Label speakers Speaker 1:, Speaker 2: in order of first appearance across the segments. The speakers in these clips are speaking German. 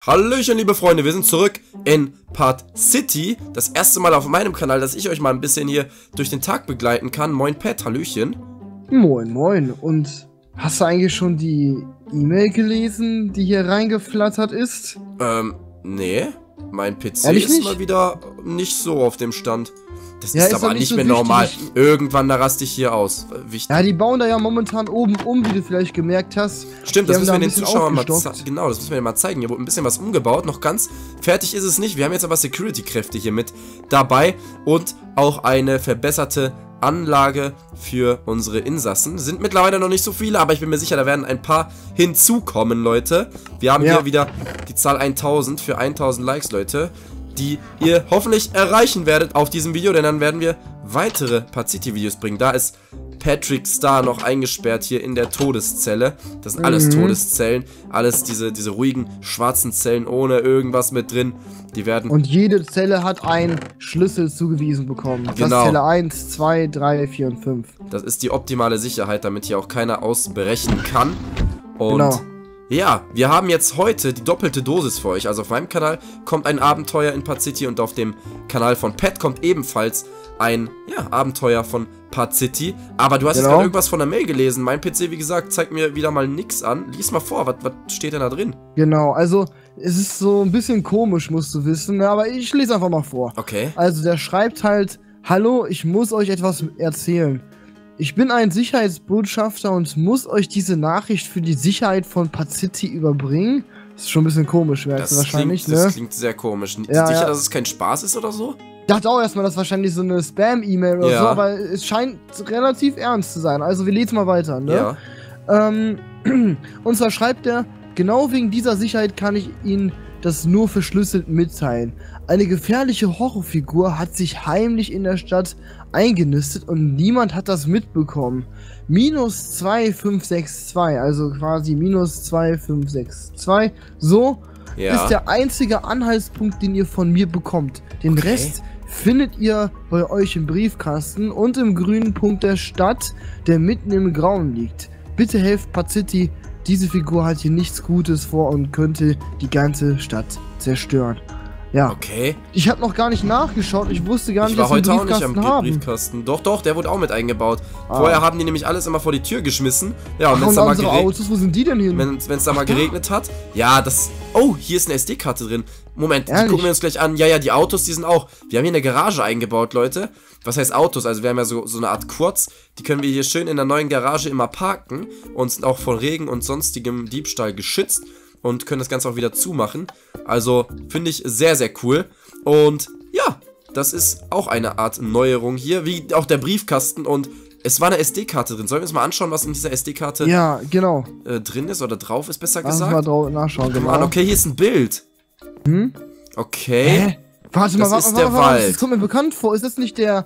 Speaker 1: Hallöchen, liebe Freunde, wir sind zurück in Part City. Das erste Mal auf meinem Kanal, dass ich euch mal ein bisschen hier durch den Tag begleiten kann. Moin Pat, Hallöchen.
Speaker 2: Moin, moin. Und hast du eigentlich schon die E-Mail gelesen, die hier reingeflattert ist?
Speaker 1: Nee. Mein PC
Speaker 2: Ehrlich
Speaker 1: ist
Speaker 2: nicht?
Speaker 1: mal wieder nicht so auf dem Stand. Das
Speaker 2: Ja,
Speaker 1: ist
Speaker 2: ist
Speaker 1: aber
Speaker 2: doch
Speaker 1: nicht
Speaker 2: nicht so
Speaker 1: mehr
Speaker 2: wichtig.
Speaker 1: normal. Irgendwann, da raste ich hier aus. Wichtig.
Speaker 2: Ja, die bauen da ja momentan oben um, wie du vielleicht gemerkt hast.
Speaker 1: Stimmt,
Speaker 2: Die
Speaker 1: das
Speaker 2: haben
Speaker 1: müssen
Speaker 2: da
Speaker 1: wir
Speaker 2: ein
Speaker 1: den
Speaker 2: bisschen
Speaker 1: Zuschauern mal
Speaker 2: aufgestockt.
Speaker 1: Genau, das müssen wir denen mal zeigen. Hier wurde ein bisschen was umgebaut. Noch ganz fertig ist es nicht. Wir haben jetzt aber Security-Kräfte hier mit dabei. Und auch eine verbesserte Anlage für unsere Insassen. Sind mittlerweile noch nicht so viele, aber ich bin mir sicher, da werden ein paar hinzukommen, Leute. Wir haben hier wieder die Zahl 1000 für 1000 Likes, Leute, die ihr hoffentlich erreichen werdet auf diesem Video, denn dann werden wir weitere Part City Videos bringen. Da ist Patrick Star noch eingesperrt hier in der Todeszelle. Das sind alles Todeszellen, alles diese ruhigen schwarzen Zellen ohne irgendwas mit drin. Die werden...
Speaker 2: Und jede Zelle hat einen Schlüssel zugewiesen bekommen. Das
Speaker 1: Genau.
Speaker 2: ist Zelle 1, 2, 3, 4 und 5.
Speaker 1: Das ist die optimale Sicherheit, damit hier auch keiner ausbrechen kann. Und
Speaker 2: Genau.
Speaker 1: ja, wir haben jetzt heute die doppelte Dosis für euch. Also auf meinem Kanal kommt ein Abenteuer in Part City und auf dem Kanal von Pat kommt ebenfalls ein Abenteuer von Part City. Aber du hast jetzt gerade irgendwas von der Mail gelesen. Mein PC, wie gesagt, zeigt mir wieder mal nix an. Lies mal vor, was steht denn da drin?
Speaker 2: Genau, also es ist so ein bisschen komisch, musst du wissen, aber ich lese einfach mal vor.
Speaker 1: Okay.
Speaker 2: Also der schreibt halt: Hallo, ich muss euch etwas erzählen. Ich bin ein Sicherheitsbotschafter und muss euch diese Nachricht für die Sicherheit von Part City überbringen. Das ist schon ein bisschen komisch, merkst du wahrscheinlich, ne?
Speaker 1: Das klingt sehr komisch.
Speaker 2: Ja,
Speaker 1: Sicher,
Speaker 2: ja.
Speaker 1: dass es kein Spaß ist oder so?
Speaker 2: Ich dachte auch erstmal, das ist wahrscheinlich so eine Spam-E-Mail oder
Speaker 1: Ja.
Speaker 2: so, aber es scheint relativ ernst zu sein. Also wir lesen mal weiter, ne?
Speaker 1: Ja.
Speaker 2: Und zwar schreibt er: Genau wegen dieser Sicherheit kann ich Ihnen das nur verschlüsselt mitteilen. Eine gefährliche Horrorfigur hat sich heimlich in der Stadt eingenistet und niemand hat das mitbekommen. -2562, also quasi -2562. So ist der einzige Anhaltspunkt, den ihr von mir bekommt. Den Rest findet ihr bei euch im Briefkasten und im grünen Punkt der Stadt, der mitten im Grauen liegt. Bitte helft Part City. Diese Figur hat hier nichts Gutes vor und könnte die ganze Stadt zerstören. Ja.
Speaker 1: Okay.
Speaker 2: Ich habe noch gar nicht nachgeschaut. Ich wusste gar nicht, dass wir einen
Speaker 1: Ich war heute auch nicht
Speaker 2: Briefkasten
Speaker 1: am
Speaker 2: haben.
Speaker 1: Briefkasten. Doch, der wurde auch mit eingebaut. Vorher haben die nämlich alles immer vor die Tür geschmissen. Ja, und
Speaker 2: Ach,
Speaker 1: wenn es
Speaker 2: und
Speaker 1: da mal
Speaker 2: unsere Autos, wo sind die denn hin?
Speaker 1: Wenn es da mal geregnet hat. Ja, das... Oh, hier ist eine SD-Karte drin. Moment, die gucken wir uns gleich an. Ja, die Autos, die sind auch... Wir haben hier eine Garage eingebaut, Leute. Was heißt Autos? Also wir haben ja so eine Art Quads. Die können wir hier schön in der neuen Garage immer parken. Und sind auch von Regen und sonstigem Diebstahl geschützt. Und können das Ganze auch wieder zumachen. Also, finde ich sehr, sehr cool. Und ja, das ist auch eine Art Neuerung hier. Wie auch der Briefkasten. Und es war eine SD-Karte drin. Sollen wir uns mal anschauen, was in dieser SD-Karte drin ist oder drauf ist, besser gesagt?
Speaker 2: Lass uns mal nachschauen,
Speaker 1: Guck mal an. Okay, hier ist ein Bild. Okay.
Speaker 2: Warte mal,
Speaker 1: das ist der Wald.
Speaker 2: Das kommt mir bekannt vor. Ist das nicht der,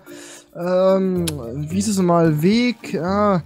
Speaker 2: wie hieß es nochmal, Weg,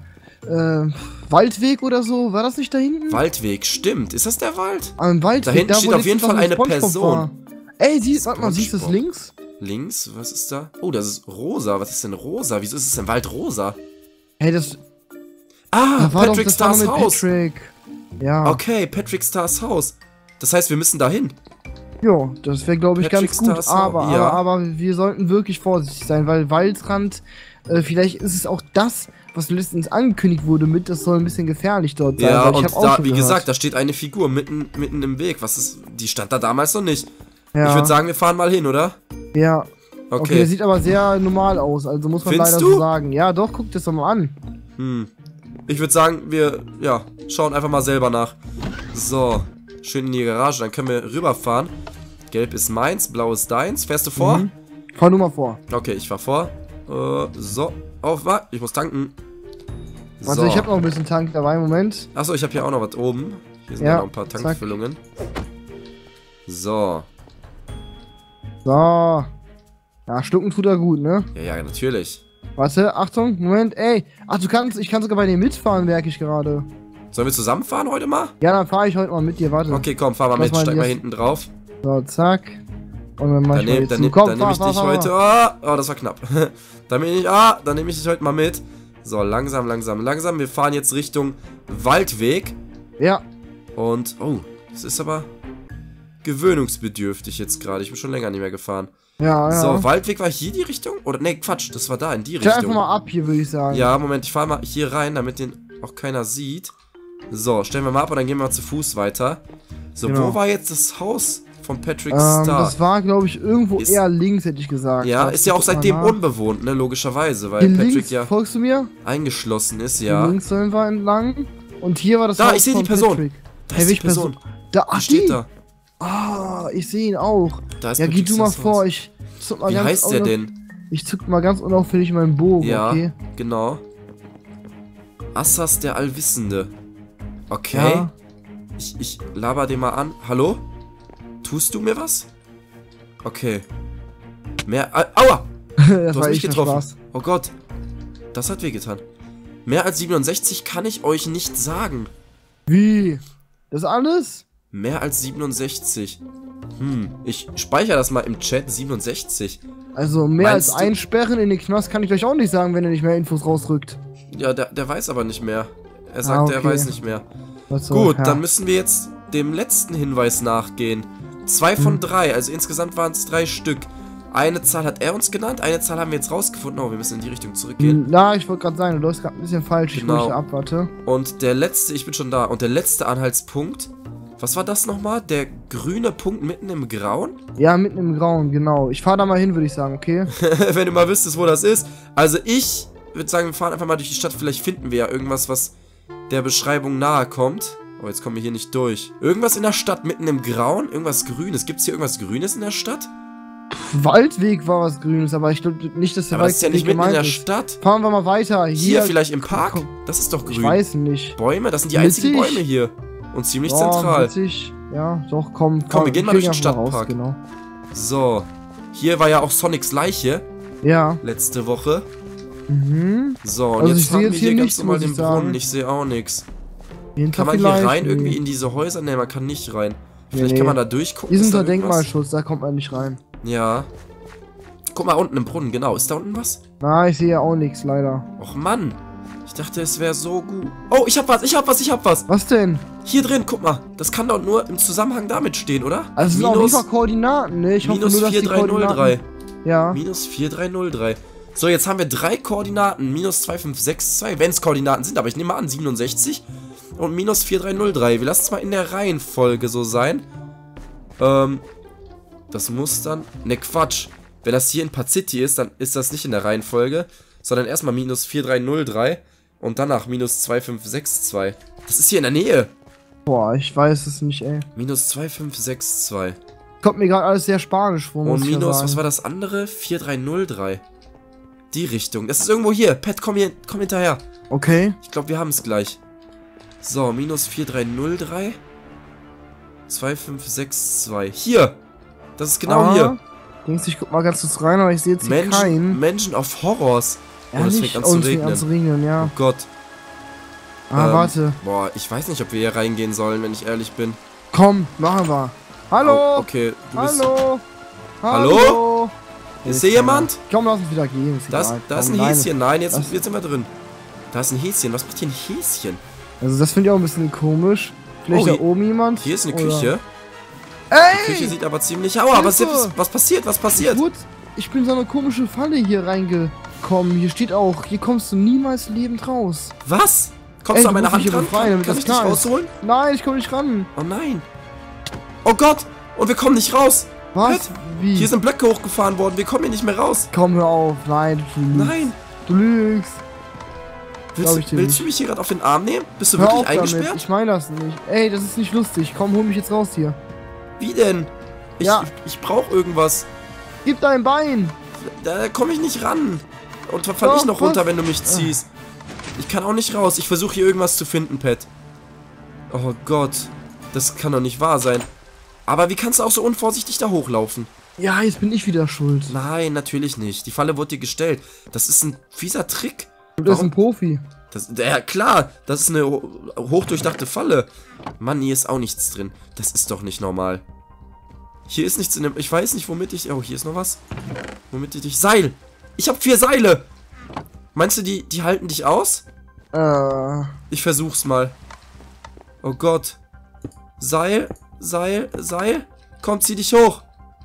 Speaker 2: Waldweg oder so? War das nicht da hinten?
Speaker 1: Waldweg, stimmt. Ist das der Wald?
Speaker 2: Ein Waldweg.
Speaker 1: Da hinten steht auf jeden Fall eine
Speaker 2: SpongeBob
Speaker 1: Person.
Speaker 2: war. Ey, warte mal, siehst du das links?
Speaker 1: Links? Was ist da? Oh, das ist rosa. Was ist denn rosa? Wieso ist es im Wald rosa?
Speaker 2: Hey, das...
Speaker 1: Ah,
Speaker 2: da war
Speaker 1: Patrick
Speaker 2: das war
Speaker 1: Stars
Speaker 2: mit
Speaker 1: Haus.
Speaker 2: Patrick. Ja.
Speaker 1: Okay, Patrick Stars Haus. Das heißt, wir müssen da hin.
Speaker 2: Jo, das wäre, glaube ich,
Speaker 1: Patrick
Speaker 2: ganz gut.
Speaker 1: Stars
Speaker 2: Aber wir sollten wirklich vorsichtig sein, weil Waldrand, vielleicht ist es auch das, was letztens angekündigt wurde mit, das soll ein bisschen gefährlich dort sein.
Speaker 1: Ja,
Speaker 2: weil
Speaker 1: und da, wie gesagt, da steht eine Figur mitten im Weg. Die stand da damals noch nicht. Ja. Ich würde sagen, wir fahren mal hin, oder?
Speaker 2: Ja.
Speaker 1: Okay.
Speaker 2: Der sieht aber sehr normal aus, also muss man leider so sagen. Ja, doch, guck das doch mal an.
Speaker 1: Ich würde sagen, wir, schauen einfach mal selber nach. So, schön in die Garage, dann können wir rüberfahren. Gelb ist meins, blau ist deins. Fährst du vor?
Speaker 2: Fahr du mal vor.
Speaker 1: Okay, ich fahr vor. So, ich muss tanken.
Speaker 2: Also ich habe noch ein bisschen Tank dabei, Moment.
Speaker 1: Achso, ich habe hier auch noch was oben. Hier sind ja noch ein paar Tankfüllungen. So.
Speaker 2: So. Ja, schlucken tut er gut, ne?
Speaker 1: Ja, natürlich.
Speaker 2: Warte, Achtung, Moment, ey. Ach, ich kann sogar bei dir mitfahren, merke ich gerade.
Speaker 1: Sollen wir zusammenfahren heute mal?
Speaker 2: Ja, dann fahre ich heute mal mit dir, warte.
Speaker 1: Okay, komm, fahr mal mit, steig mal hinten drauf.
Speaker 2: So, zack. Und dann mach ich mal
Speaker 1: dann nehme ich dich heute... Oh, das war knapp. Dann nehme ich dich heute mal mit. So, langsam. Wir fahren jetzt Richtung Waldweg.
Speaker 2: Ja.
Speaker 1: Und, oh, das ist aber gewöhnungsbedürftig jetzt gerade. Ich bin schon länger nicht mehr gefahren.
Speaker 2: Ja, ja.
Speaker 1: So, Waldweg war hier die Richtung? Oder, ne, Quatsch, das war da, in die
Speaker 2: Stell
Speaker 1: Richtung.
Speaker 2: einfach mal ab hier, würde ich sagen.
Speaker 1: Ja, Moment, ich fahre mal hier rein, damit den auch keiner sieht. So, stellen wir mal ab und dann gehen wir mal zu Fuß weiter. So,
Speaker 2: Genau.
Speaker 1: wo war jetzt das Haus von Patrick Star?
Speaker 2: Das war, glaube ich, irgendwo eher links, hätte ich gesagt.
Speaker 1: Ja, ist ja auch seitdem unbewohnt, ne, logischerweise, weil
Speaker 2: hier
Speaker 1: Patrick
Speaker 2: links,
Speaker 1: ja
Speaker 2: folgst du mir?
Speaker 1: eingeschlossen ist,
Speaker 2: Hier
Speaker 1: ja.
Speaker 2: links sollen wir entlang. Und hier war das
Speaker 1: Da,
Speaker 2: Haus
Speaker 1: ich sehe die
Speaker 2: von
Speaker 1: Person.
Speaker 2: Patrick.
Speaker 1: Da
Speaker 2: Hey,
Speaker 1: ist die
Speaker 2: welche
Speaker 1: Person.
Speaker 2: Da,
Speaker 1: Die steht da.
Speaker 2: Ah, ich sehe ihn auch.
Speaker 1: Da ist
Speaker 2: Ja, geh
Speaker 1: Patrick
Speaker 2: du mal
Speaker 1: Stars
Speaker 2: vor,
Speaker 1: Haus.
Speaker 2: ich zuck mal
Speaker 1: Wie
Speaker 2: ganz
Speaker 1: heißt der denn?
Speaker 2: Ich zuck mal ganz unauffällig meinen Bogen,
Speaker 1: Ja,
Speaker 2: okay?
Speaker 1: genau. Assas der Allwissende. Okay.
Speaker 2: Ja.
Speaker 1: Ich laber den mal an. Hallo? Tust du mir was? Okay. Mehr. Aua!
Speaker 2: Das
Speaker 1: Du hast
Speaker 2: war
Speaker 1: mich
Speaker 2: echt
Speaker 1: getroffen.
Speaker 2: Spaß.
Speaker 1: Oh Gott. Das hat wehgetan. Mehr als 67 kann ich euch nicht sagen.
Speaker 2: Wie? Das alles?
Speaker 1: Mehr als 67. Ich speichere das mal im Chat. 67.
Speaker 2: Also mehr
Speaker 1: Meinst
Speaker 2: als
Speaker 1: du-
Speaker 2: einsperren in den Knast kann ich euch auch nicht sagen, wenn er nicht mehr Infos rausrückt.
Speaker 1: Ja, der weiß aber nicht mehr. Er sagt, er
Speaker 2: okay.
Speaker 1: weiß nicht mehr.
Speaker 2: Was
Speaker 1: Gut,
Speaker 2: ja.
Speaker 1: dann müssen wir jetzt dem letzten Hinweis nachgehen. 2 von 3, also insgesamt waren es 3 Stück. Eine Zahl hat er uns genannt, eine Zahl haben wir jetzt rausgefunden. Oh, wir müssen in die Richtung zurückgehen.
Speaker 2: Na, ich wollte gerade sagen, du läufst gerade ein bisschen falsch. Ich
Speaker 1: Genau.
Speaker 2: wollte abwarte.
Speaker 1: Und der letzte, ich bin schon da, und der letzte Anhaltspunkt, was war das nochmal? Der grüne Punkt mitten im Grauen?
Speaker 2: Ja, mitten im Grauen, genau. Ich fahre da mal hin, würde ich sagen, okay?
Speaker 1: Wenn du mal wüsstest, wo das ist. Also ich würde sagen, wir fahren einfach mal durch die Stadt. Vielleicht finden wir ja irgendwas, was der Beschreibung nahe kommt. Oh, jetzt kommen wir hier nicht durch. Irgendwas in der Stadt mitten im Grauen? Irgendwas Grünes. Gibt es hier irgendwas Grünes in der Stadt?
Speaker 2: Waldweg war was Grünes, aber ich glaube nicht, dass der
Speaker 1: Aber das ist ja nicht mitten in der
Speaker 2: ist.
Speaker 1: Stadt.
Speaker 2: Fahren wir mal weiter.
Speaker 1: Hier vielleicht im Park?
Speaker 2: Komm,
Speaker 1: Das ist doch grün.
Speaker 2: ich weiß nicht.
Speaker 1: Bäume? Das sind die einzigen
Speaker 2: Witzig.
Speaker 1: Bäume hier. Und ziemlich
Speaker 2: Oh,
Speaker 1: zentral.
Speaker 2: witzig. Ja, doch, komm.
Speaker 1: Komm, wir gehen mal durch den
Speaker 2: einfach mal
Speaker 1: Stadtpark.
Speaker 2: Genau.
Speaker 1: So. Hier war ja auch Sonics Leiche
Speaker 2: Ja.
Speaker 1: letzte Woche.
Speaker 2: Mhm.
Speaker 1: So, und
Speaker 2: Also
Speaker 1: jetzt
Speaker 2: ich sehe
Speaker 1: fahren wir
Speaker 2: jetzt
Speaker 1: hier
Speaker 2: hier
Speaker 1: ganz
Speaker 2: nichts,
Speaker 1: normal
Speaker 2: muss
Speaker 1: den
Speaker 2: ich sagen.
Speaker 1: Brunnen. Ich sehe auch nichts.
Speaker 2: Hinter
Speaker 1: Kann man hier
Speaker 2: vielleicht?
Speaker 1: rein
Speaker 2: Nee.
Speaker 1: irgendwie in diese Häuser? Ne, man kann nicht rein. Vielleicht
Speaker 2: nee.
Speaker 1: kann man da durchgucken.
Speaker 2: Die sind
Speaker 1: Ist da
Speaker 2: unter
Speaker 1: irgendwas?
Speaker 2: Denkmalschutz, da kommt man nicht rein.
Speaker 1: Ja. Guck mal, unten im Brunnen, genau. Ist da unten was?
Speaker 2: Na, ich sehe ja auch nichts, leider.
Speaker 1: Och, Mann. Ich dachte, es wäre so gut. Oh, ich hab was.
Speaker 2: Was denn?
Speaker 1: Hier drin, guck mal. Das kann doch nur im Zusammenhang damit stehen, oder?
Speaker 2: Also es sind auf jeden Fall Koordinaten, ne? Ich hoffe
Speaker 1: minus
Speaker 2: nur, dass die
Speaker 1: 4303.
Speaker 2: Koordinaten... Ja.
Speaker 1: Minus 4303. So, jetzt haben wir 3 Koordinaten. Minus 2562, wenn es Koordinaten sind. Aber ich nehme mal an, 67. Und minus 4303. Wir lassen es mal in der Reihenfolge so sein. Das muss dann... Ne, Quatsch. Wenn das hier in Paziti ist, dann ist das nicht in der Reihenfolge. Sondern erstmal minus 4303. Und danach minus 2562. Das ist hier in der Nähe.
Speaker 2: Boah, ich weiß es nicht, ey.
Speaker 1: Minus 2562.
Speaker 2: Kommt mir gerade alles sehr spanisch vor, muss
Speaker 1: Und
Speaker 2: ich ja
Speaker 1: minus,
Speaker 2: sagen.
Speaker 1: was war das andere? 4303. Die Richtung. Das ist irgendwo hier. Pat, komm hinterher.
Speaker 2: Okay.
Speaker 1: Ich glaube, wir haben es gleich. So, minus 4303. 2562. Hier. Das ist genau hier.
Speaker 2: Denkst du, ich guck mal ganz kurz rein, aber ich sehe jetzt hier keinen.
Speaker 1: Menschen auf Horrors. Oh, das fängt an
Speaker 2: Oh,
Speaker 1: zu
Speaker 2: es fängt an
Speaker 1: regnen.
Speaker 2: zu regnen, ja.
Speaker 1: Oh Gott.
Speaker 2: Warte.
Speaker 1: Boah, ich weiß nicht, ob wir hier reingehen sollen, wenn ich ehrlich bin.
Speaker 2: Komm, machen wir. Hallo!
Speaker 1: Oh, okay, du bist...
Speaker 2: Hallo!
Speaker 1: Hallo? Ist hier jemand?
Speaker 2: Komm, lass uns wieder gehen.
Speaker 1: Da ist ein Häschen. Nein, jetzt
Speaker 2: Das-
Speaker 1: sind wir drin. Da ist ein Häschen. Was macht hier ein Häschen?
Speaker 2: Also das finde ich auch ein bisschen komisch. Vielleicht
Speaker 1: Oh,
Speaker 2: da oben jemand?
Speaker 1: Hier ist eine
Speaker 2: Oder-
Speaker 1: Küche.
Speaker 2: Ey!
Speaker 1: Die Küche sieht aber ziemlich... Aua, was passiert? Was passiert?
Speaker 2: Gut, ich bin in so eine komische Falle hier reingekommen. Hier steht auch, hier kommst du niemals lebend raus.
Speaker 1: Was? Kommst
Speaker 2: Ey,
Speaker 1: du an
Speaker 2: du
Speaker 1: meine
Speaker 2: musst mich
Speaker 1: Hand
Speaker 2: hier
Speaker 1: ran?
Speaker 2: befreien, damit
Speaker 1: Kann
Speaker 2: das
Speaker 1: ich dich
Speaker 2: klar ist.
Speaker 1: rausholen?
Speaker 2: Nein, ich komme nicht ran.
Speaker 1: Oh nein. Oh Gott. Und wir kommen nicht raus.
Speaker 2: Was? Wie?
Speaker 1: Hier sind Blöcke hochgefahren worden. Wir kommen hier nicht mehr raus.
Speaker 2: Komm, hör auf. Nein, du lügst.
Speaker 1: Nein.
Speaker 2: Du lügst. Glaub ich dir
Speaker 1: Willst
Speaker 2: nicht.
Speaker 1: du mich hier gerade auf den Arm nehmen? Bist du
Speaker 2: Hör
Speaker 1: wirklich
Speaker 2: auf damit.
Speaker 1: eingesperrt?
Speaker 2: Ich meine das nicht. Ey, das ist nicht lustig. Komm, hol mich jetzt raus hier.
Speaker 1: Wie denn?
Speaker 2: Ja.
Speaker 1: Ich brauche irgendwas.
Speaker 2: Gib dein Bein.
Speaker 1: Da komme ich nicht ran. Und da fall
Speaker 2: Doch,
Speaker 1: ich noch
Speaker 2: was?
Speaker 1: runter, wenn du mich ziehst. Ich kann auch nicht raus. Ich versuche hier irgendwas zu finden, Pat. Oh Gott. Das kann doch nicht wahr sein. Aber wie kannst du auch so unvorsichtig da hochlaufen?
Speaker 2: Ja, jetzt bin ich wieder schuld.
Speaker 1: Nein, natürlich nicht. Die Falle wurde dir gestellt. Das ist ein fieser Trick.
Speaker 2: Du bist ein Profi.
Speaker 1: Ja, klar. Das ist eine hochdurchdachte Falle. Mann, hier ist auch nichts drin. Das ist doch nicht normal. Hier ist nichts in dem... Ich weiß nicht, womit ich... Oh, hier ist noch was. Womit ich dich... Seil! Ich habe 4 Seile! Meinst du, die halten dich aus? Ich versuch's mal. Oh Gott. Seil, Seil, Seil. Komm, zieh dich hoch.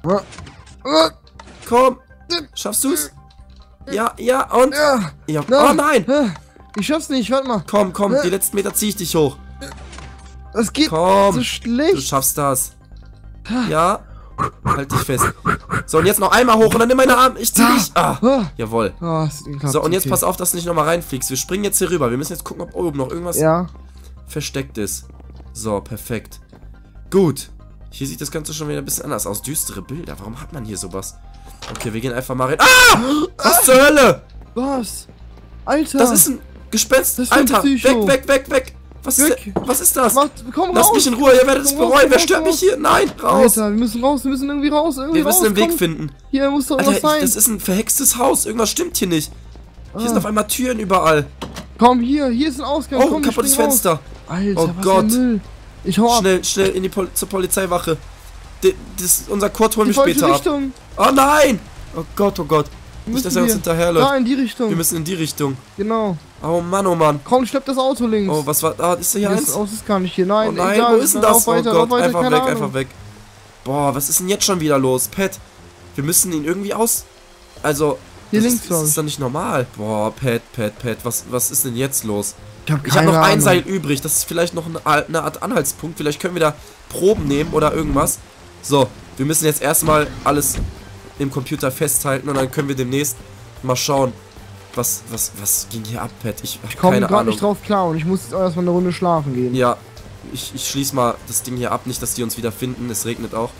Speaker 1: Komm. Schaffst du's? Ja, ja, und? Ja. Oh nein.
Speaker 2: Ich schaff's nicht, warte mal.
Speaker 1: Komm, die letzten Meter zieh ich dich hoch.
Speaker 2: Das geht
Speaker 1: so
Speaker 2: schlecht.
Speaker 1: Du schaffst das. Ja. Halt dich fest. So, und jetzt noch einmal hoch und dann nimm meine Arme. Ich zieh dich. Jawohl. So, und jetzt pass auf, dass du nicht nochmal reinfliegst. Wir springen jetzt hier rüber. Wir müssen jetzt gucken, ob oben noch irgendwas versteckt ist. So, perfekt. Gut. Hier sieht das Ganze schon wieder ein bisschen anders aus. Düstere Bilder. Warum hat man hier sowas? Okay, wir gehen einfach mal rein. Was zur Hölle?
Speaker 2: Was? Alter.
Speaker 1: Das ist ein Gespenst. Alter, weg. Was ist das?
Speaker 2: Komm
Speaker 1: Lass
Speaker 2: raus.
Speaker 1: mich in Ruhe, ihr werdet es bereuen. Wer stört mich hier? Nein, raus.
Speaker 2: Alter, wir müssen raus, wir müssen irgendwie raus.
Speaker 1: Wir müssen einen Weg finden.
Speaker 2: Hier muss doch was sein.
Speaker 1: Das ist ein verhextes Haus. Irgendwas stimmt hier nicht. Hier sind auf einmal Türen überall.
Speaker 2: Komm, hier ist ein Ausgang.
Speaker 1: Oh, ein kaputtes Fenster.
Speaker 2: Alter,
Speaker 1: oh Gott.
Speaker 2: Müll. Ich hau ab.
Speaker 1: Schnell zur Polizeiwache. Unser Kurt holen wir später
Speaker 2: Richtung.
Speaker 1: ab. Oh nein! Oh Gott. Nicht, dass er uns hinterherläuft.
Speaker 2: Ja, in die Richtung.
Speaker 1: Wir müssen in die Richtung.
Speaker 2: Genau.
Speaker 1: Oh Mann.
Speaker 2: Komm, schlepp das Auto links.
Speaker 1: Oh, was war da? Ist da hier eins?
Speaker 2: Das ist gar nicht hier. Nein,
Speaker 1: oh nein,
Speaker 2: egal.
Speaker 1: Wo ist denn das?
Speaker 2: Weiter,
Speaker 1: oh Gott,
Speaker 2: weiter,
Speaker 1: einfach weg. Boah, was ist denn jetzt schon wieder los? Pat, wir müssen ihn irgendwie Also,
Speaker 2: hier links,
Speaker 1: das ist doch nicht normal. Boah, Pat, was ist denn jetzt los?
Speaker 2: Ich hab
Speaker 1: noch ein Seil übrig. Das ist vielleicht noch eine Art Anhaltspunkt. Vielleicht können wir da Proben nehmen oder irgendwas. So, wir müssen jetzt erstmal alles im Computer festhalten und dann können wir demnächst mal schauen, was ging hier ab, Pat? Ich
Speaker 2: komme gerade nicht drauf klar und ich muss jetzt erstmal eine Runde schlafen gehen.
Speaker 1: Ja, ich schließe mal das Ding hier ab, nicht, dass die uns wieder finden. Es regnet auch.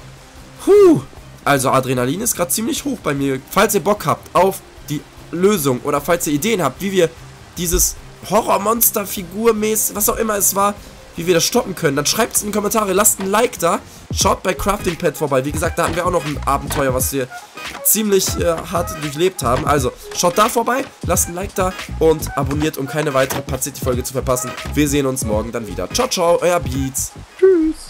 Speaker 1: Also Adrenalin ist gerade ziemlich hoch bei mir. Falls ihr Bock habt auf die Lösung oder falls ihr Ideen habt, wie wir dieses Horrormonster-Figur-mäßig, was auch immer es war, wie wir das stoppen können, dann schreibt es in die Kommentare, lasst ein Like da, schaut bei Crafting Pad vorbei. Wie gesagt, da hatten wir auch noch ein Abenteuer, was wir ziemlich hart durchlebt haben. Also, schaut da vorbei, lasst ein Like da und abonniert, um keine weitere Pad City Folge zu verpassen. Wir sehen uns morgen dann wieder. Ciao, euer Beats.
Speaker 2: Tschüss.